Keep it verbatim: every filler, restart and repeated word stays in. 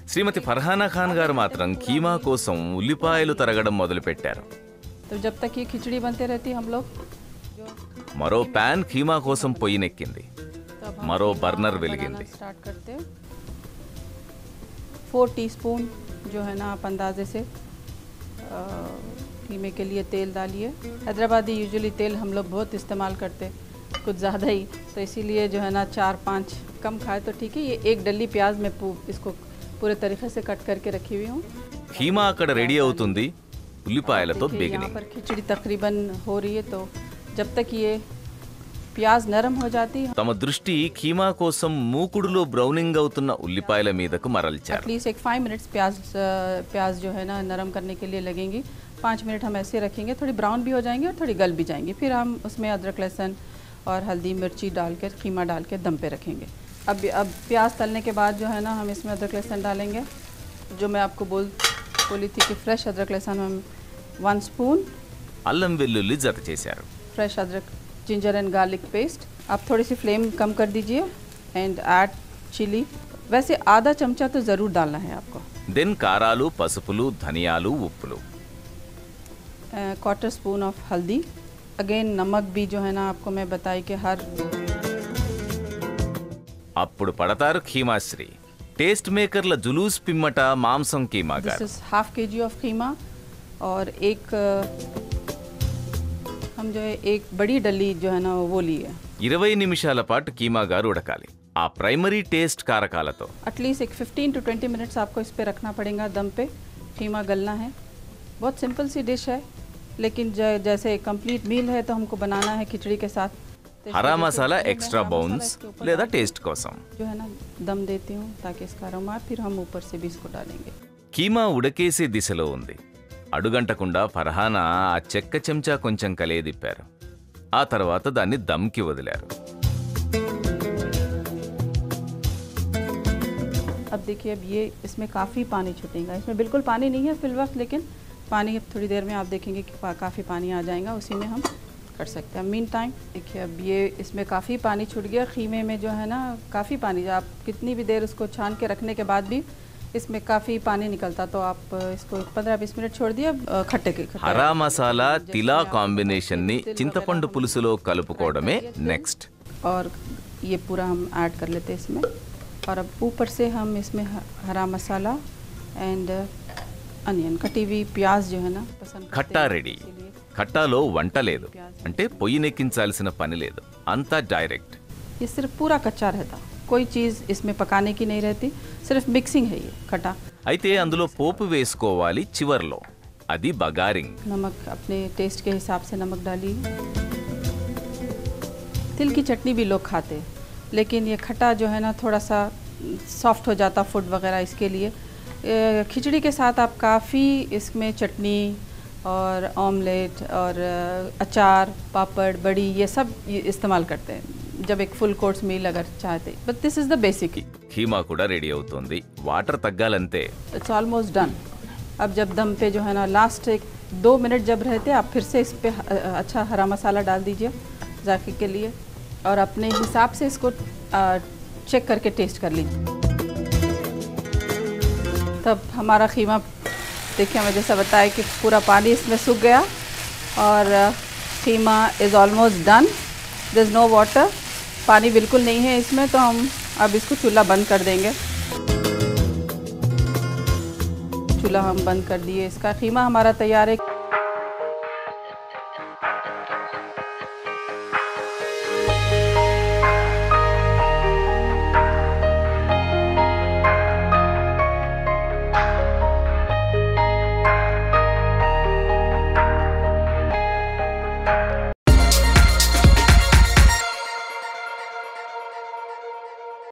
శ్రీమతి ఫర్హానా ఖాన్ గారు మాత్రం కీమా కోసం ఉల్లిపాయలు తరగడం మొదలుపెట్టారు. तो जब तक ये खिचड़ी बनते रहती हम लोग మరో ప్యాన్ కీమా కోసం పొయ్యినెక్కింది. మరో బర్నర్ వెలిగింది. स्टार्ट करते हैं. फोर टीस्पून जो है ना आप अंदाजे से कीमे के लिए तेल डालिए. हैदराबादी यूजुअली तेल हम लोग बहुत इस्तेमाल करते हैं, कुछ ज़्यादा ही, तो इसीलिए जो है ना चार पाँच कम खाए तो ठीक है. ये एक डली प्याज में इसको पूरे तरीके से कट करके रखी हुई हूँ. కీమా అక్కడ రెడీ అవుతుంది. ఉల్లిపాయలతో బేగిని. यहाँ पर खिचड़ी तकरीबन हो रही है, तो जब तक ये प्याज नरम हो जाती है. తమ దృష్టి కీమా కోసం మూకుడులో బ్రౌనింగ్ అవుతున్న ఉల్లిపాయల మీదకు మరల్చారు. एटलीस्ट एक फाइव मिनट्स प्याज प्याज जो है ना नरम करने के लिए लगेंगी. पाँच मिनट हम ऐसे रखेंगे, थोड़ी ब्राउन भी हो जाएंगी और थोड़ी गल भी जाएंगी. फिर हम उसमें अदरक लहसुन और हल्दी मिर्ची डाल के कीमा डाल के दम पे रखेंगे. अब अब प्याज तलने के बाद जो है ना हम इसमें अदरक लहसुन डालेंगे. जो मैं आपको बोल बोली थी कि फ्रेश अदरक लहसुन हम वन स्पून అల్లం వెల్లుల్లి జత చేశారు. फ्रेश अदरक जिंजर एंड गार्लिक पेस्ट. आप थोड़ी सी फ्लेम कम कर दीजिए एंड ऐड चिली. वैसे आधा चमचा तो ज़रूर डालना है आपको. దెన్ కారాలు, పసుపులు, ధనియాలు, ఉప్పులు. क्वार्टर स्पून ऑफ हल्दी. अगेन नमक भी जो है ना आपको मैं बताई कि हर అప్పుడు పడతారు ఖీమాశ్రీ. టేస్ట్ మేకర్ల జులూస్ పిమ్మట మాంసం కీమా గారు. दिस इज हाफ के जी ऑफ कीमा और एक हम जो है एक बड़ी डली जो है ना वो ली है. ఇరవై నిమిషాల పాటు కీమా గారు ఉడకాలి. ఆ ప్రైమరీ టేస్ట్ కారకాలతో. एटलीस्ट एक फिफ्टीन टू ट्वेंटी मिनट्स आपको इस पे रखना पड़ेगा दम पे. कीमा गलना है. बहुत सिंपल सी डिश है, लेकिन जैसे कंप्लीट मील है तो हमको बनाना है खिचड़ी के साथ. हरा मसाला एक्स्ट्रा बाउंस లేదా టేస్ట్ కోసం जो है ना दम देती हूँ ताकि इसका अरोमा, फिर हम ऊपर से भी इसको डालेंगे. కీమా ఉడకేసే దిశలో ఉంది. అడుగంటకుండా ఫర్హానా ఆ చెక్క చెంచా కొంచెం కలియదిప్పారు. ఆ తర్వాత దాన్ని దమ్కి వదిలారు. अब देखिए, अब ये इसमें काफ़ी पानी छूटेगा. इसमें बिल्कुल पानी नहीं है फिल वक्त, लेकिन पानी अब थोड़ी देर में आप देखेंगे कि काफ़ी पानी आ जाएगा. उसी में हम कर सकते हैं. मीन टाइम देखिए अब ये इसमें काफ़ी पानी छूट गया. खीमे में जो है ना काफ़ी पानी, आप कितनी भी देर उसको छान के रखने के बाद भी इसमें काफ़ी पानी निकलता, तो आप इसको पंद्रह बीस मिनट छोड़ दिए. खट्टे के హరా మసాలా తిలా కాంబినేషన్ ని చింతపండు పులుసులో కలుపుకోవడమే నెక్స్ట్. और ये पूरा हम ऐड कर लेते हैं इसमें. और अब ऊपर से हम इसमें हरा मसाला एंड अनियन, कटी हुई प्याज जो है ना पसंद. ఖట్టా రెడీ. ఖట్టాలో వంట లేదు, అంటే పొయ్యినెక్కించాల్సిన పని లేదు. అంతా డైరెక్ట్. ये सिर्फ पूरा कच्चा रहता, कोई चीज़ इसमें पकाने की नहीं रहती, सिर्फ मिक्सिंग है ये खट्टा. అయితే అందులో పోపు వేసుకోవాలి చివర్లో. అది బగారింగ్. नमक अपने टेस्ट के हिसाब से नमक डालिए. तिल की चटनी भी लोग खाते हैं, लेकिन ये खट्टा जो है ना थोड़ा सा सॉफ्ट हो जाता फूड वगैरह. इसके लिए खिचड़ी के साथ आप काफ़ी इसमें चटनी और ऑमलेट और अचार, पापड़, बड़ी, ये सब इस्तेमाल करते हैं जब एक फुल कोर्स मील अगर चाहते. But this is the basic. Keema కూడా రెడీ అవుతుంది. వాటర్ తగ్గాలంతే. It's almost done. अब जब दम पे जो है ना लास्ट एक दो मिनट जब रहते, आप फिर से इस पे अच्छा हरा मसाला डाल दीजिए जायके के लिए, और अपने हिसाब से इसको चेक करके टेस्ट कर लीजिए. तब हमारा खीमा देखिए, मैं जैसा बताया कि पूरा पानी इसमें सूख गया और keema is almost done. There is no water, पानी बिल्कुल नहीं है इसमें. तो हम अब इसको चूल्हा बंद कर देंगे. चूल्हा हम बंद कर दिए. इसका खीमा हमारा तैयार है.